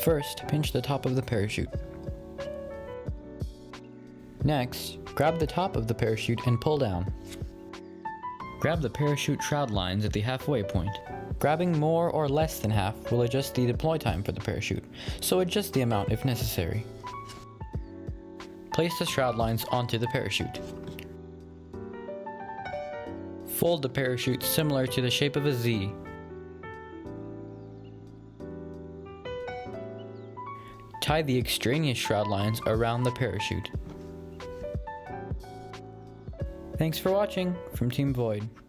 First, pinch the top of the parachute. Next, grab the top of the parachute and pull down. Grab the parachute shroud lines at the halfway point. Grabbing more or less than half will adjust the deploy time for the parachute, so adjust the amount if necessary. Place the shroud lines onto the parachute. Fold the parachute similar to the shape of a Z. Tie the extraneous shroud lines around the parachute. Thanks for watching from Team Void.